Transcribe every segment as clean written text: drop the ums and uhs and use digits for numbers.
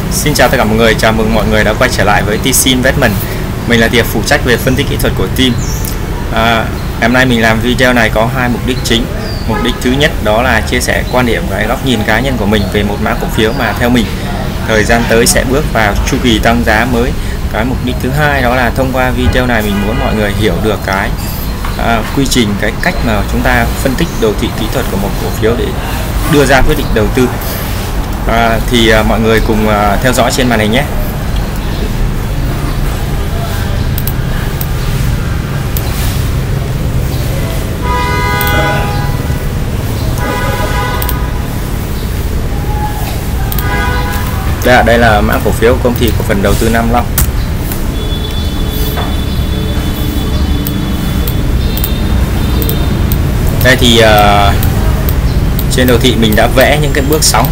Xin chào tất cả mọi người, chào mừng mọi người đã quay trở lại với TC Investment. Mình là Tiệp, phụ trách về phân tích kỹ thuật của team. Hôm nay mình làm video này có hai mục đích chính. Mục đích thứ nhất đó là chia sẻ quan điểm, cái góc nhìn cá nhân của mình về một mã cổ phiếu mà theo mình thời gian tới sẽ bước vào chu kỳ tăng giá mới. Cái mục đích thứ hai đó là thông qua video này mình muốn mọi người hiểu được cái quy trình, cái cách mà chúng ta phân tích đồ thị kỹ thuật của một cổ phiếu để đưa ra quyết định đầu tư. Thì mọi người cùng theo dõi trên màn hình nhé. Đây là mã cổ phiếu công ty cổ phần đầu tư Nam Long. Đây thì trên đồ thị mình đã vẽ những cái bước sóng,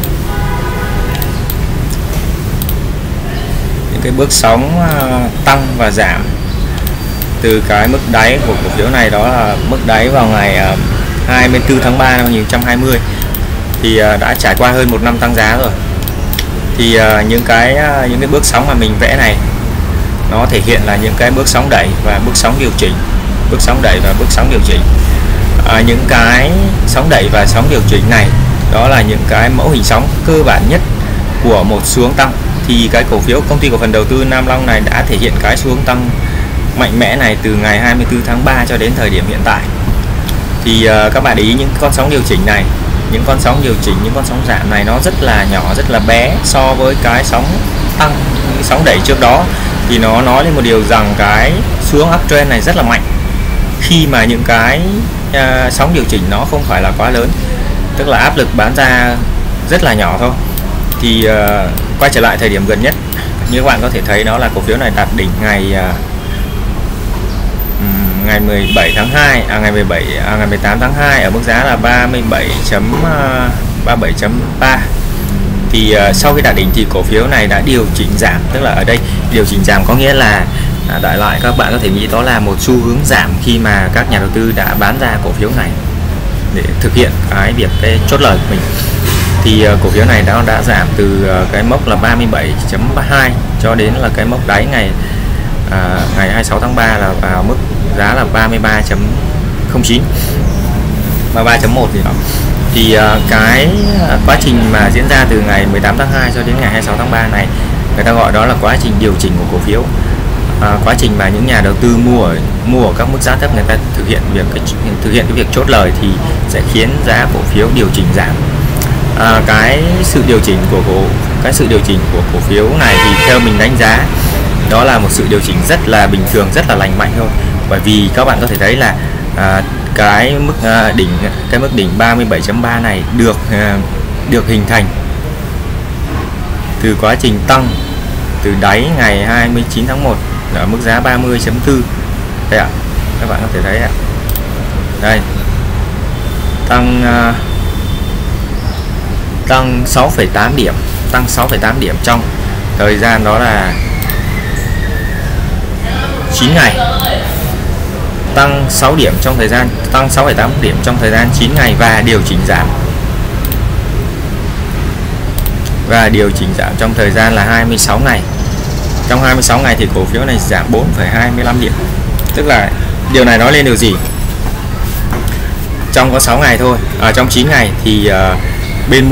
cái bước sóng tăng và giảm từ cái mức đáy của cổ phiếu này, đó là mức đáy vào ngày 24 tháng 3 năm 2020 thì đã trải qua hơn một năm tăng giá rồi. Thì những cái bước sóng mà mình vẽ này nó thể hiện là những cái bước sóng đẩy và bước sóng điều chỉnh, bước sóng đẩy và bước sóng điều chỉnh. Những cái sóng đẩy và sóng điều chỉnh này đó là những cái mẫu hình sóng cơ bản nhất của một xu hướng tăng. Thì cái cổ phiếu công ty cổ phần đầu tư Nam Long này đã thể hiện cái xu hướng tăng mạnh mẽ này từ ngày 24 tháng 3 cho đến thời điểm hiện tại. Thì các bạn để ý những con sóng điều chỉnh này, những con sóng điều chỉnh, những con sóng giảm này nó rất là nhỏ, rất là bé so với cái sóng tăng, những sóng đẩy trước đó. Thì nó nói lên một điều rằng cái xu hướng uptrend này rất là mạnh khi mà những cái sóng điều chỉnh nó không phải là quá lớn, tức là áp lực bán ra rất là nhỏ thôi. Thì quay trở lại thời điểm gần nhất, như các bạn có thể thấy đó là cổ phiếu này đạt đỉnh ngày 17 tháng 2, ngày 18 tháng 2 ở mức giá là 37.3. Thì sau khi đạt đỉnh thì cổ phiếu này đã điều chỉnh giảm, tức là ở đây điều chỉnh giảm có nghĩa là đại loại các bạn có thể nghĩ đó là một xu hướng giảm khi mà các nhà đầu tư đã bán ra cổ phiếu này để thực hiện cái việc chốt lời của mình. Thì cổ phiếu này đã giảm từ cái mốc là 37.32 cho đến là cái mốc đáy ngày 26 tháng 3 là vào mức giá là 33.09, 33.1 gì đó. Thì cái quá trình mà diễn ra từ ngày 18 tháng 2 cho đến ngày 26 tháng 3 này người ta gọi đó là quá trình điều chỉnh của cổ phiếu. Quá trình mà những nhà đầu tư mua ở các mức giá thấp, người ta thực hiện cái việc chốt lời thì sẽ khiến giá cổ phiếu điều chỉnh giảm. Cái sự điều chỉnh của cổ phiếu này thì theo mình đánh giá đó là một sự điều chỉnh rất là bình thường, rất là lành mạnh thôi. Bởi vì các bạn có thể thấy là cái mức đỉnh 37.3 này được hình thành từ quá trình tăng từ đáy ngày 29 tháng 1 ở mức giá 30.4. Đây ạ, các bạn có thể thấy ạ. Đây, tăng 6,8 điểm, tăng 6,8 điểm trong thời gian đó là 9 ngày. Tăng 6 điểm trong thời gian, tăng 6,8 điểm trong thời gian 9 ngày và điều chỉnh giảm. Và điều chỉnh giảm trong thời gian là 26 ngày. Trong 26 ngày thì cổ phiếu này giảm 4,25 điểm. Tức là điều này nói lên điều gì? Trong có 6 ngày thôi, trong 9 ngày thì bên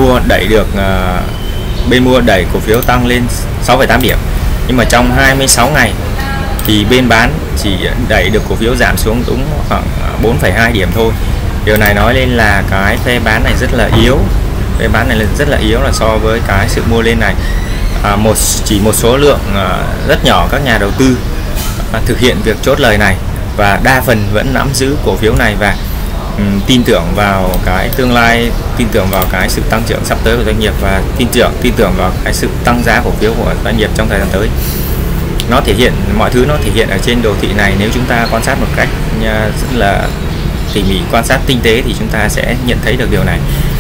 mua đẩy cổ phiếu tăng lên 6,8 điểm. Nhưng mà trong 26 ngày thì bên bán chỉ đẩy được cổ phiếu giảm xuống đúng khoảng 4,2 điểm thôi. Điều này nói lên là cái phe bán này rất là yếu. Phe bán này rất là yếu là so với cái sự mua lên này. Chỉ một số lượng rất nhỏ các nhà đầu tư thực hiện việc chốt lời này và đa phần vẫn nắm giữ cổ phiếu này và tin tưởng vào cái tương lai, tin tưởng vào cái sự tăng trưởng sắp tới của doanh nghiệp và tin tưởng vào cái sự tăng giá cổ phiếu của doanh nghiệp trong thời gian tới. Nó thể hiện mọi thứ, nó thể hiện ở trên đồ thị này. Nếu chúng ta quan sát một cách rất là tỉ mỉ, quan sát tinh tế thì chúng ta sẽ nhận thấy được điều này.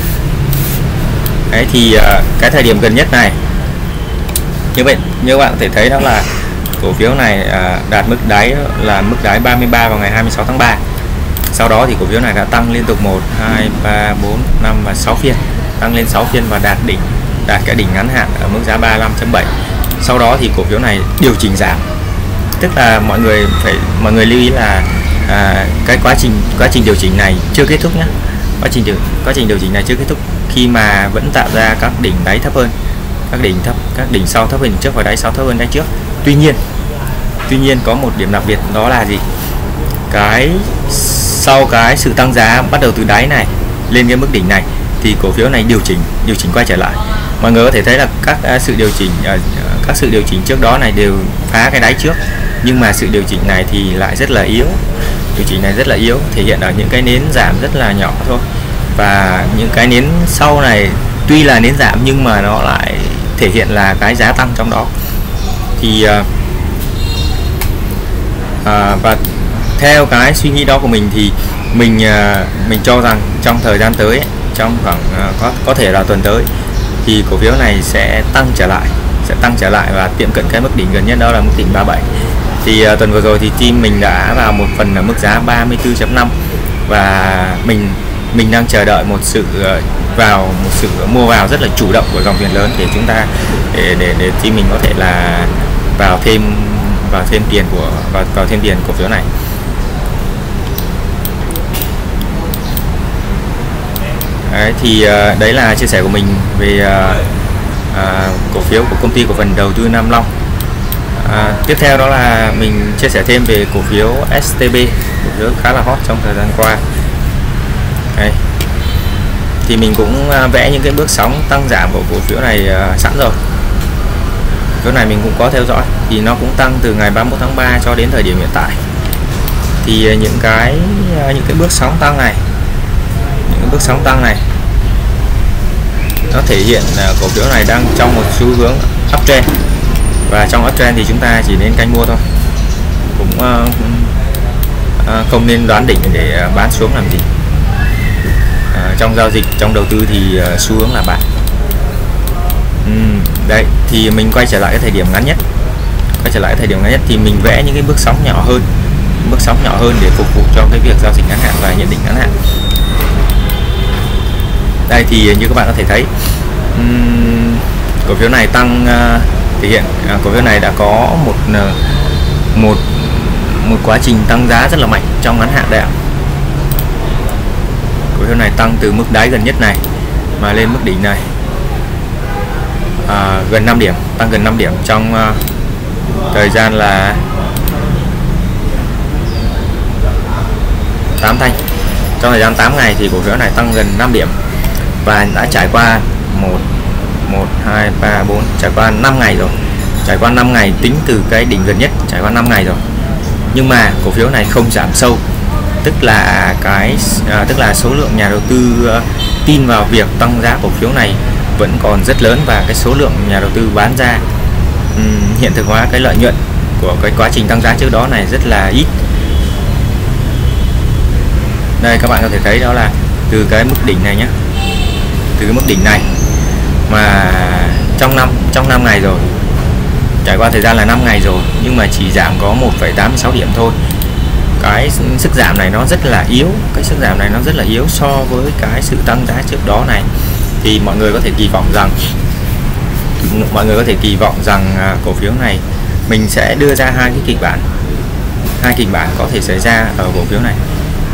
Đấy thì cái thời điểm gần nhất này như vậy, như bạn có thể thấy đó là cổ phiếu này đạt mức đáy là mức đáy 33 vào ngày 26 tháng 3. Sau đó thì cổ phiếu này đã tăng liên tục 1, 2, 3, 4, 5 và 6 phiên, tăng lên 6 phiên và đạt đỉnh đạt cái đỉnh ngắn hạn ở mức giá 35.7. Sau đó thì cổ phiếu này điều chỉnh giảm, tức là mọi người lưu ý là cái quá trình điều chỉnh này chưa kết thúc nhé. Quá trình điều chỉnh này chưa kết thúc, khi mà vẫn tạo ra các đỉnh đáy thấp hơn, các đỉnh sau thấp hơn đỉnh trước và đáy sau thấp hơn đáy trước. Tuy nhiên có một điểm đặc biệt, đó là gì? Sau cái sự tăng giá bắt đầu từ đáy này lên cái mức đỉnh này thì cổ phiếu này điều chỉnh quay trở lại. Mọi người có thể thấy là các sự điều chỉnh trước đó này đều phá cái đáy trước, nhưng mà sự điều chỉnh này thì lại rất là yếu. Thể hiện ở những cái nến giảm rất là nhỏ thôi, và những cái nến sau này tuy là nến giảm nhưng mà nó lại thể hiện là cái giá tăng trong đó. Thì và theo cái suy nghĩ đó của mình thì mình cho rằng trong thời gian tới, trong khoảng có thể là tuần tới, thì cổ phiếu này sẽ tăng trở lại và tiệm cận cái mức đỉnh gần nhất, đó là mức đỉnh 37. Thì tuần vừa rồi thì team mình đã vào một phần ở mức giá 34.5, và mình đang chờ đợi một sự mua vào rất là chủ động của dòng tiền lớn để chúng ta để team mình có thể là vào thêm tiền cổ phiếu này. Đấy, thì đấy là chia sẻ của mình về cổ phiếu của công ty cổ phần đầu tư Nam Long. Tiếp theo đó là mình chia sẻ thêm về cổ phiếu STB, cổ phiếu khá là hot trong thời gian qua. Đây, thì mình cũng vẽ những cái bước sóng tăng giảm của cổ phiếu này sẵn rồi. Cổ phiếu này mình cũng có theo dõi, thì nó cũng tăng từ ngày 31 tháng 3 cho đến thời điểm hiện tại. Thì những cái bước sóng tăng này, nó thể hiện cổ phiếu này đang trong một xu hướng uptrend, và trong uptrend thì chúng ta chỉ nên canh mua thôi, cũng không nên đoán đỉnh để bán xuống làm gì. Trong giao dịch, trong đầu tư thì xu hướng là bán. Đấy, thì mình quay trở lại cái thời điểm ngắn nhất. Thì mình vẽ những cái bước sóng nhỏ hơn để phục vụ cho cái việc giao dịch ngắn hạn và nhận định ngắn hạn. Đây thì như các bạn có thể thấy, cổ phiếu này tăng, thể hiện cổ phiếu này đã có một quá trình tăng giá rất là mạnh trong ngắn hạn đây ạ. Cổ phiếu này tăng từ mức đáy gần nhất này mà lên mức đỉnh này gần 5 điểm, tăng gần 5 điểm trong thời gian là 8 thanh. Trong thời gian 8 ngày thì cổ phiếu này tăng gần 5 điểm và đã trải qua 1, 2, 3, 4, trải qua 5 ngày rồi. Trải qua 5 ngày tính từ cái đỉnh gần nhất, trải qua 5 ngày rồi. Nhưng mà cổ phiếu này không giảm sâu, tức là số lượng nhà đầu tư tin vào việc tăng giá cổ phiếu này vẫn còn rất lớn, và cái số lượng nhà đầu tư bán ra hiện thực hóa cái lợi nhuận của cái quá trình tăng giá trước đó này rất là ít. Đây các bạn có thể thấy đó là từ cái mức đỉnh này nhé, từ cái mức đỉnh này mà trong 5 ngày rồi, trải qua thời gian là 5 ngày rồi, nhưng mà chỉ giảm có 1,86 điểm thôi. Cái sức giảm này nó rất là yếu, so với cái sự tăng giá trước đó này. Thì mọi người có thể kỳ vọng rằng cổ phiếu này mình sẽ đưa ra hai kịch bản có thể xảy ra ở cổ phiếu này.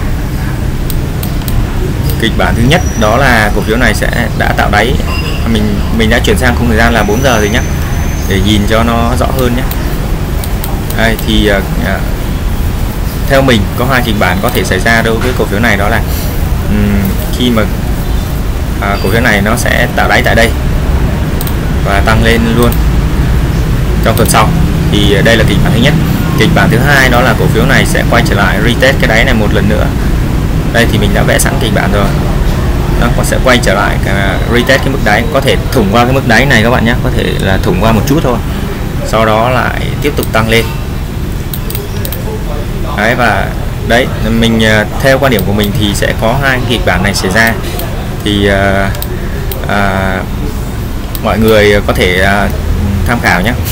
Kịch bản thứ nhất đó là cổ phiếu này đã tạo đáy. Mình đã chuyển sang khung thời gian là 4 giờ rồi nhé, để nhìn cho nó rõ hơn nhé. Đây, thì theo mình có hai kịch bản có thể xảy ra đối với cổ phiếu này, đó là khi mà cổ phiếu này nó sẽ tạo đáy tại đây và tăng lên luôn trong tuần sau, thì đây là kịch bản thứ nhất. Kịch bản thứ hai đó là cổ phiếu này sẽ quay trở lại retest cái đáy này một lần nữa. Đây thì mình đã vẽ sẵn kịch bản rồi, nó sẽ quay trở lại retest cái mức đáy, có thể thủng qua cái mức đáy này các bạn nhé, có thể là thủng qua một chút thôi, sau đó lại tiếp tục tăng lên. Đấy, và đấy mình theo quan điểm của mình thì sẽ có hai kịch bản này xảy ra, thì mọi người có thể tham khảo nhé.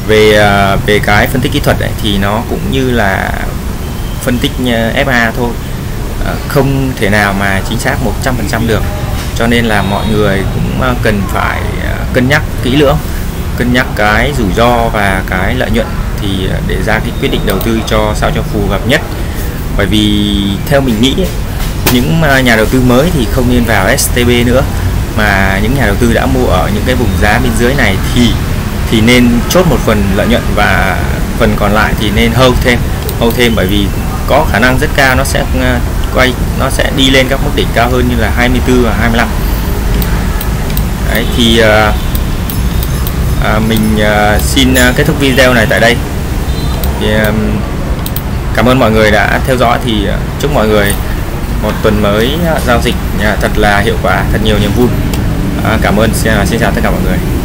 về cái phân tích kỹ thuật ấy, thì nó cũng như là phân tích FA thôi, không thể nào mà chính xác 100% được, cho nên là mọi người cũng cần phải cân nhắc kỹ lưỡng, cân nhắc cái rủi ro và cái lợi nhuận thì để ra cái quyết định đầu tư cho sao cho phù hợp nhất. Bởi vì theo mình nghĩ ấy, những nhà đầu tư mới thì không nên vào STB nữa, mà những nhà đầu tư đã mua ở những cái vùng giá bên dưới này thì nên chốt một phần lợi nhuận và phần còn lại thì nên hold thêm, bởi vì có khả năng rất cao nó sẽ đi lên các mức đỉnh cao hơn như là 24 và 25. Đấy, thì mình xin kết thúc video này tại đây. Thì cảm ơn mọi người đã theo dõi, thì chúc mọi người một tuần mới giao dịch thật là hiệu quả, thật nhiều niềm vui. Cảm ơn, xin chào tất cả mọi người.